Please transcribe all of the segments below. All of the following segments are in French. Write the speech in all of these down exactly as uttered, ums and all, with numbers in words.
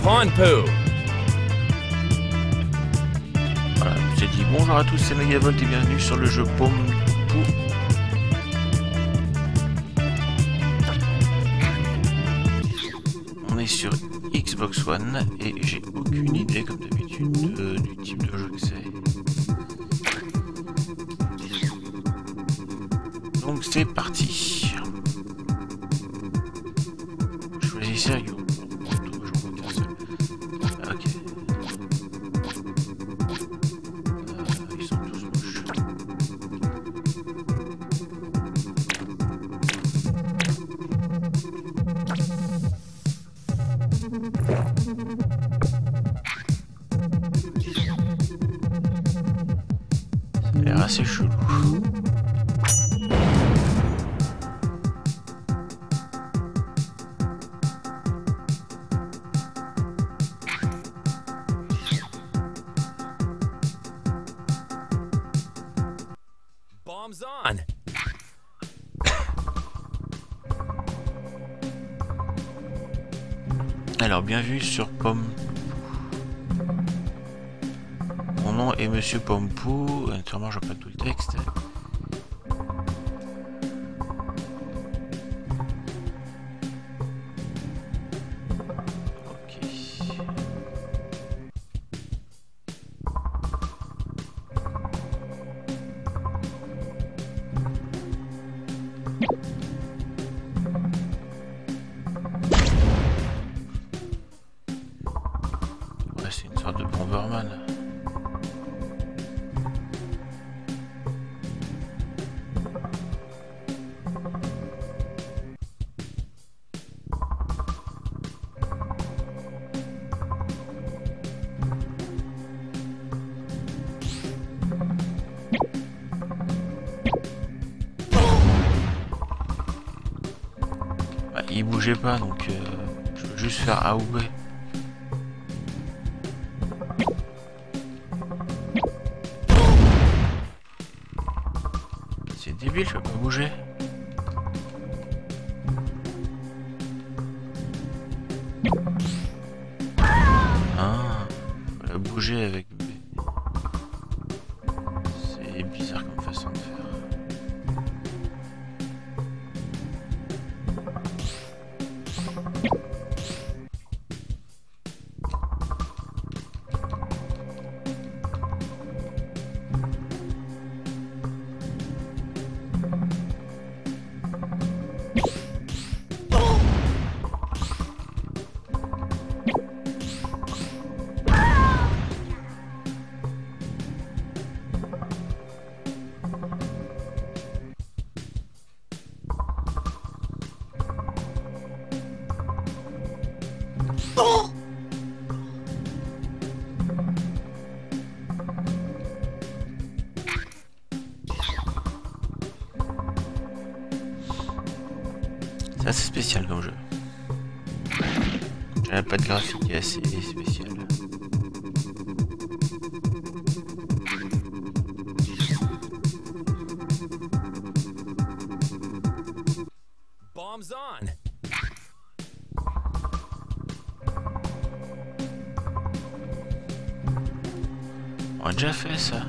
Pawn Poo. Voilà, je vous ai dit bonjour à tous, c'est Megavolt et bienvenue sur le jeu Pawn Poo. On est sur Xbox One et j'ai aucune idée comme d'habitude euh, du type de jeu que c'est. Donc c'est parti. Choisissez un yo. Ok. Euh, ils sont tous moches. Ça a l'air assez chelou. Bombs on. Alors, bienvenue sur Pawn Poo. Mon nom est Monsieur Pawn Poo. Naturellement, je vois pas tout le texte. Ok. Ouais, c'est une sorte de Bomberman. Bah, il bougeait pas, donc euh, je veux juste faire A ou B. C'est débile, je peux pas bouger. Ah, voilà, bouger avec B. C'est bizarre comme façon de faire. Ça c'est spécial comme jeu. La patte graphique est assez spéciale. Bombs on. On a déjà fait ça.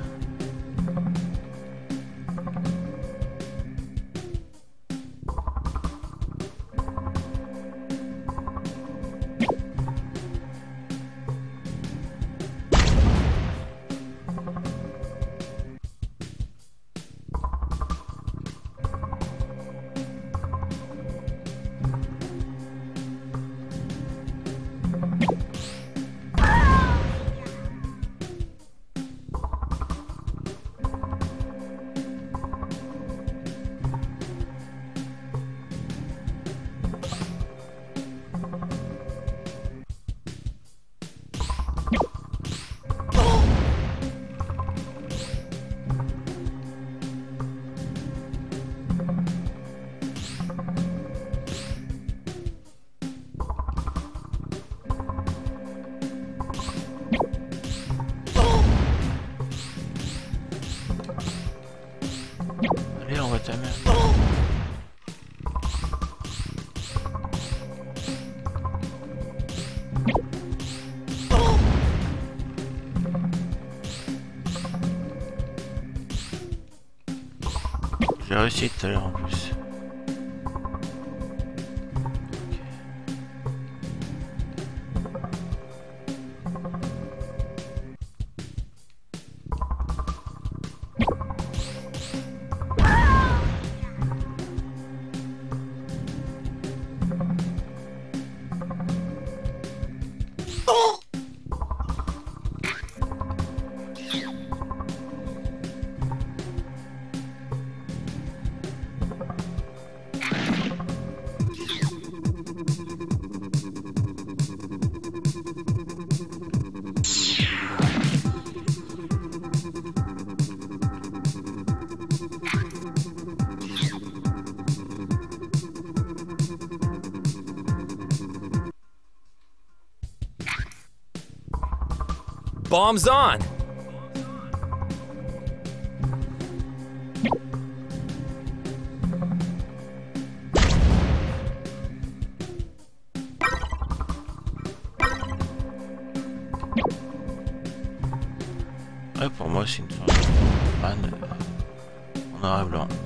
Allez, on va ta mère. réussi tout à l'heure en plus. Bombs on! Ouais, pour moi c'est une sorte de panne en noir et blanc.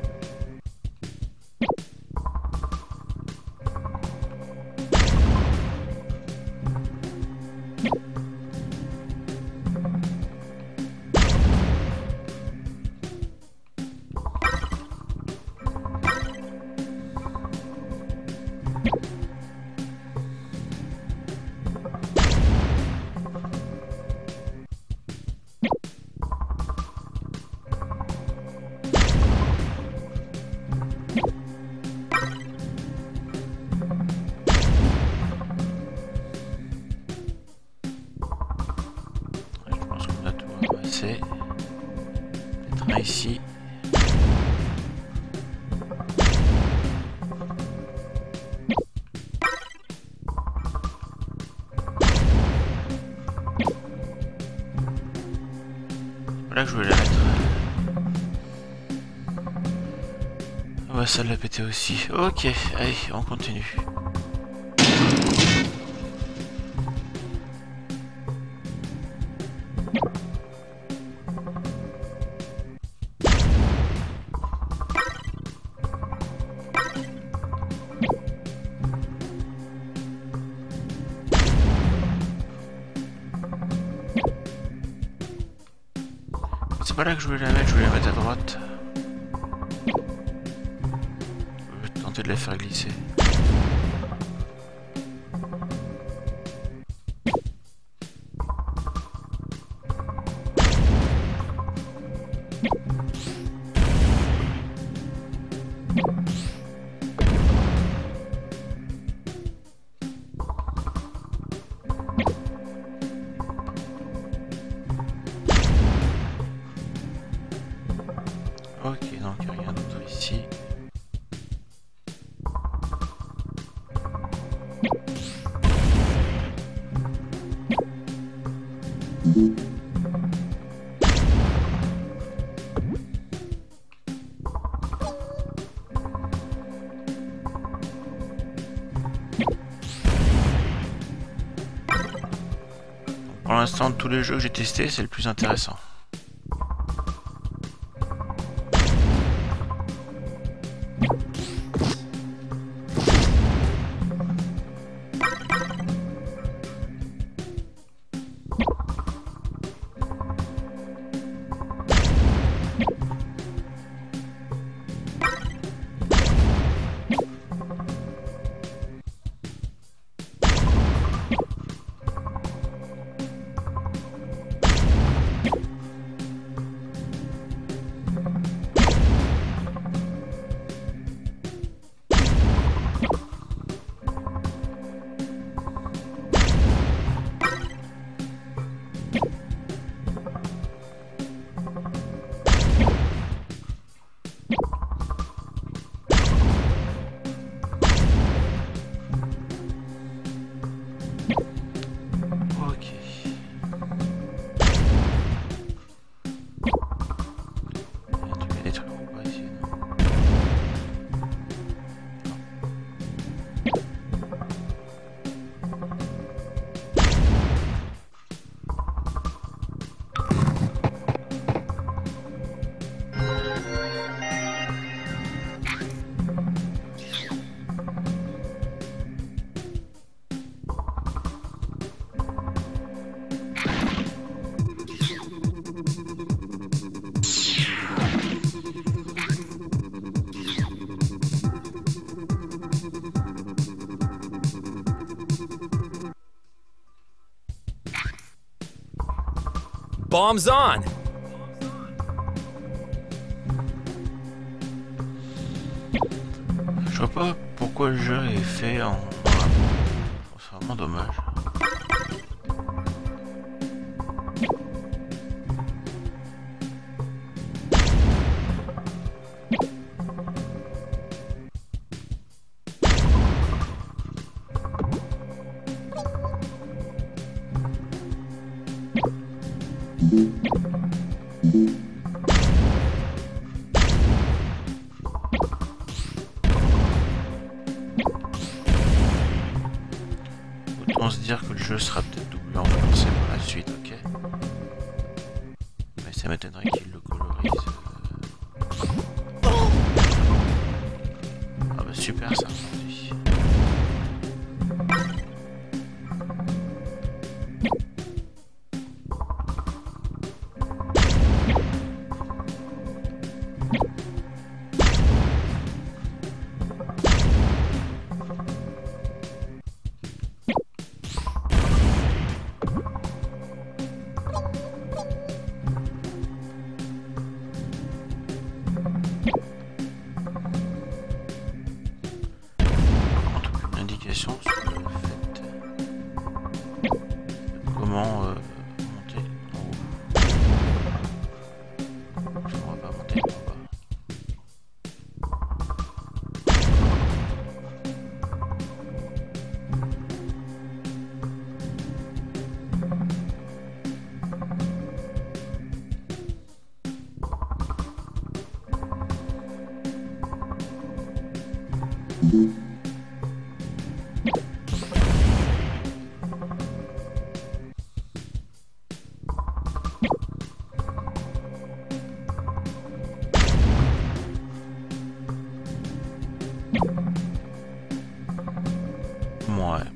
C'est peut-être un ici. Voilà que je voulais la mettre. Ah ouais, ça l'a pété aussi. Ok, allez, on continue. C'est pas là que je voulais la mettre, je voulais la mettre à droite. Je vais tenter de la faire glisser. Ok, donc il n'y a rien d'autre ici. Pour l'instant, de tous les jeux que j'ai testés, c'est le plus intéressant. Bombs on! Je vois pas pourquoi le jeu est fait en... C'est vraiment dommage. Autant se dire que le jeu sera peut-être doublé en français par la suite, ok. Mais ça m'étonnerait qu'il le colorise. Ah bah super ça, on dit. Sur le fait de comment euh, monter en haut. Je ne pourrais pas monter en bas. Ouais.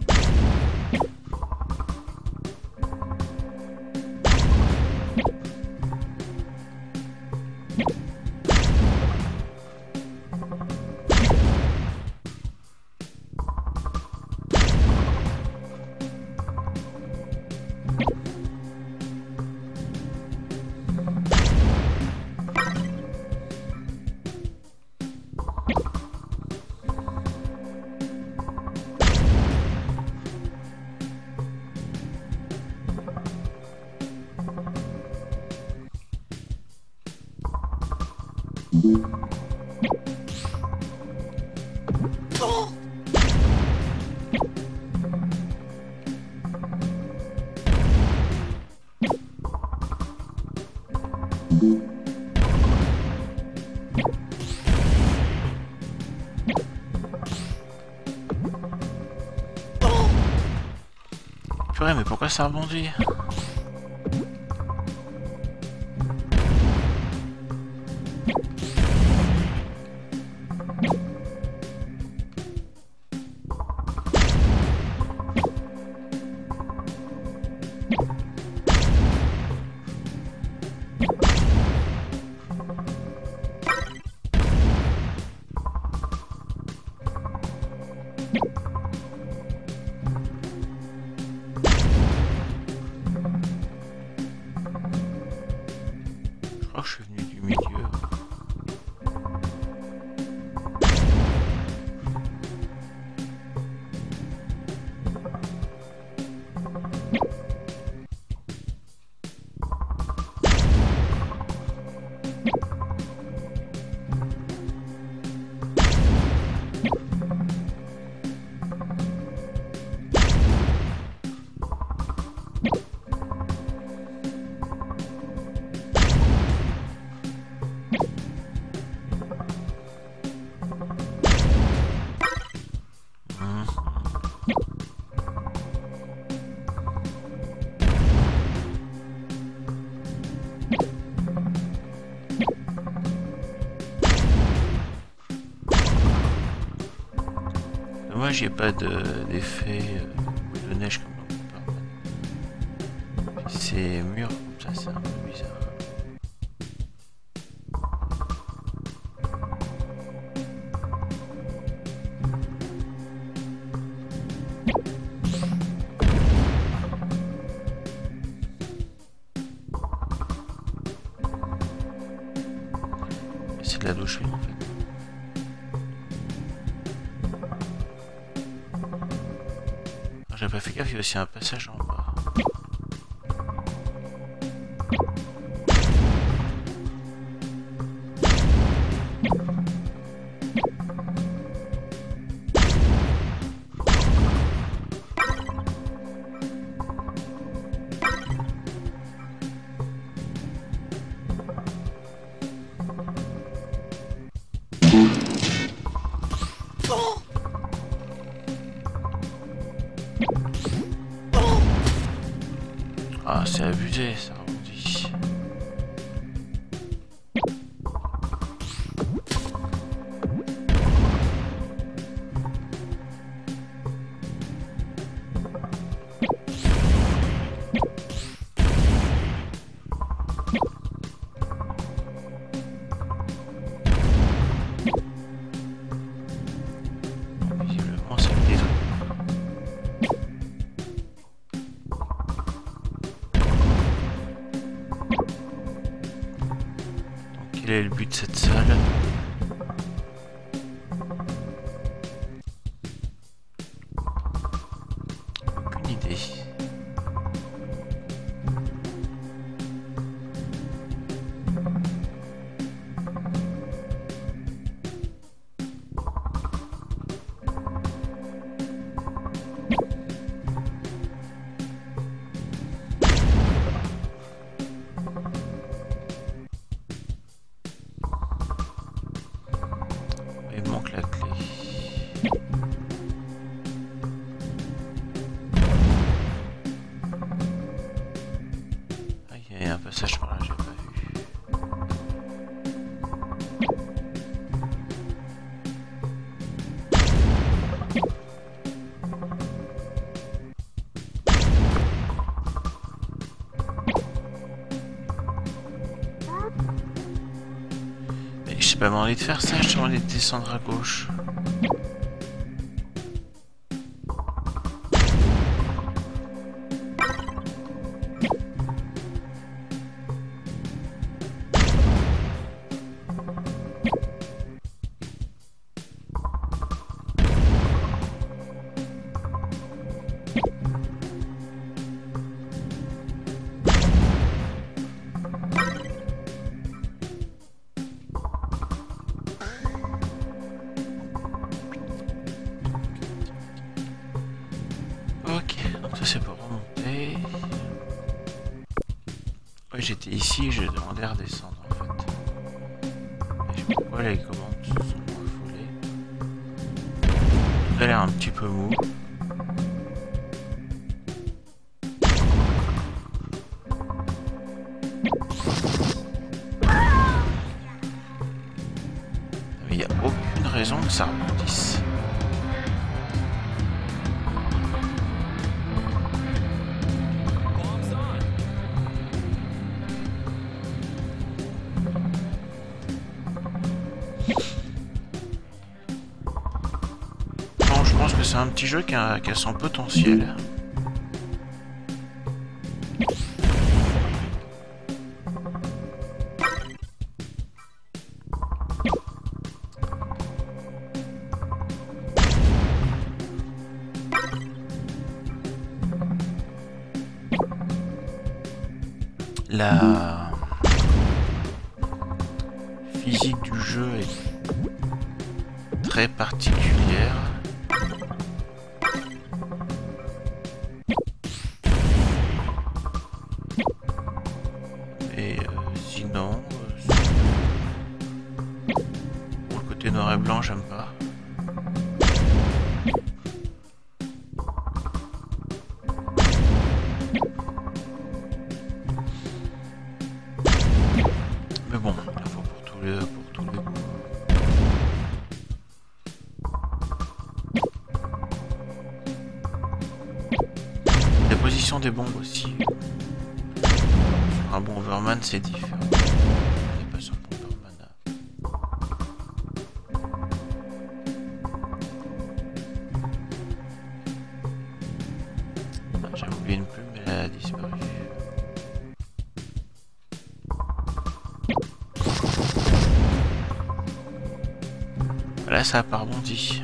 Purée, mais pourquoi ça rebondit? Je crois que je suis venu du milieu. Dommage, il n'y a pas d'effet de, de neige comme dans Superman. C'est mûr comme ça, c'est un peu bizarre. là d'où je suis en fait. J'avais pas fait gaffe, il y a aussi un passage en bas. Ah, c'est abusé, ça rebondit. Visiblement, ça me détruit. Quel est le but de cette salle? Aucune idée. Il manque la clé. Ah, il y a un passage par là, j'ai pas vu. Mais je sais pas envie de faire ça, je t'ai envie de descendre à gauche. Ok, donc ça c'est pour remonter. Ouais, j'étais ici, j'ai demandé à redescendre en fait. Et je sais pas pourquoi les commandes se sont affolées. Tout a l'air un petit peu mou. Mais il n'y a aucune raison que ça rebondisse. Non, je pense que c'est un petit jeu qui a, qui a son potentiel. La physique du jeu est très particulière. Et euh, sinon, euh, pour le côté noir et blanc, j'aime pas. Mais bon, il faut pour tous les, pour tous les goûts. La position des bombes aussi. Sur un Bomberman, c'est différent. On n'est pas sur le Bomberman. Ah, j'avais oublié une plume, mais elle a disparu. là, ça a pas rebondi.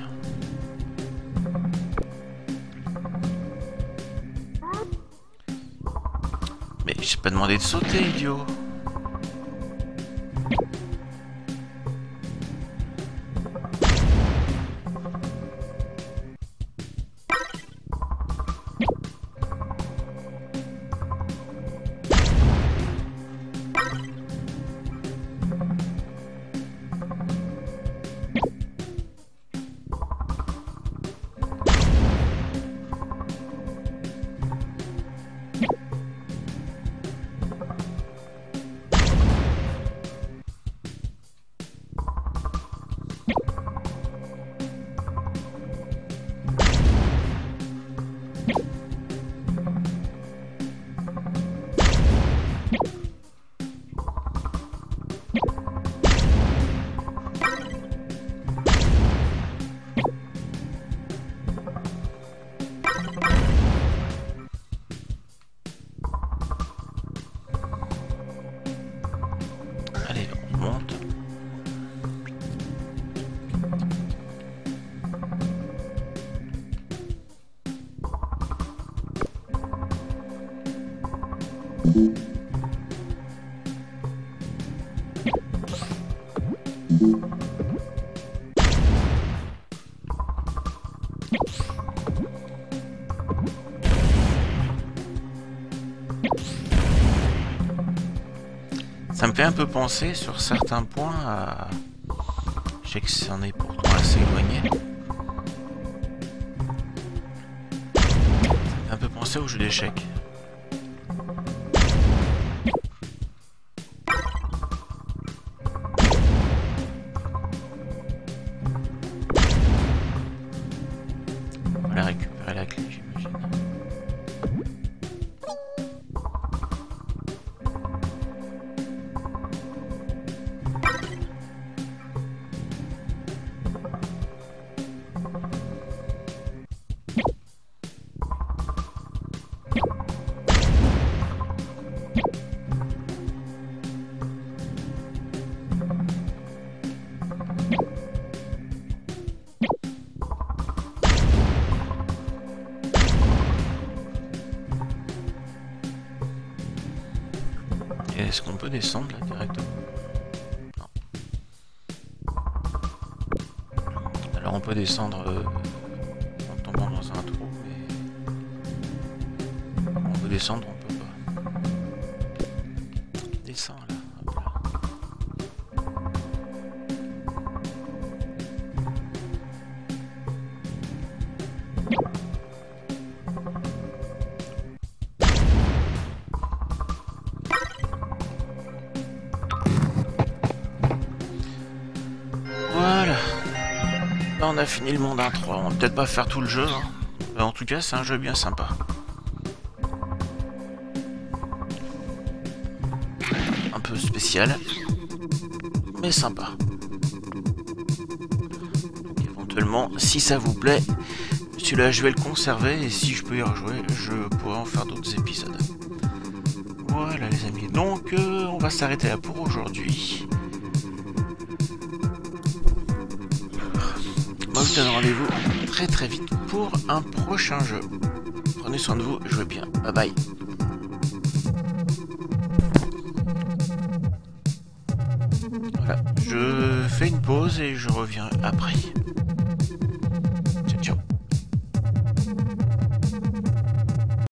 Mais j'ai pas demandé de sauter, idiot. Allez, on monte. Ça me fait un peu penser sur certains points à... Je sais que c'en est pourtant assez éloigné. Ça me fait un peu penser au jeu d'échecs. On va la récupérer la clé, j'imagine. Est-ce qu'on peut descendre là directement? Non. Alors on peut descendre euh, en tombant dans un trou, mais on peut descendre, on peut pas. Descends là, hop là. On a fini le monde un trois, on va peut-être pas faire tout le jeu, hein. Mais en tout cas c'est un jeu bien sympa. Un peu spécial, mais sympa. Donc, éventuellement, si ça vous plaît, celui-là je vais le conserver et si je peux y rejouer, je pourrai en faire d'autres épisodes. Voilà les amis, donc euh, on va s'arrêter là pour aujourd'hui. Moi je vous donne rendez-vous très très vite pour un prochain jeu. Prenez soin de vous, jouez bien, bye bye. Voilà, je fais une pause et je reviens après.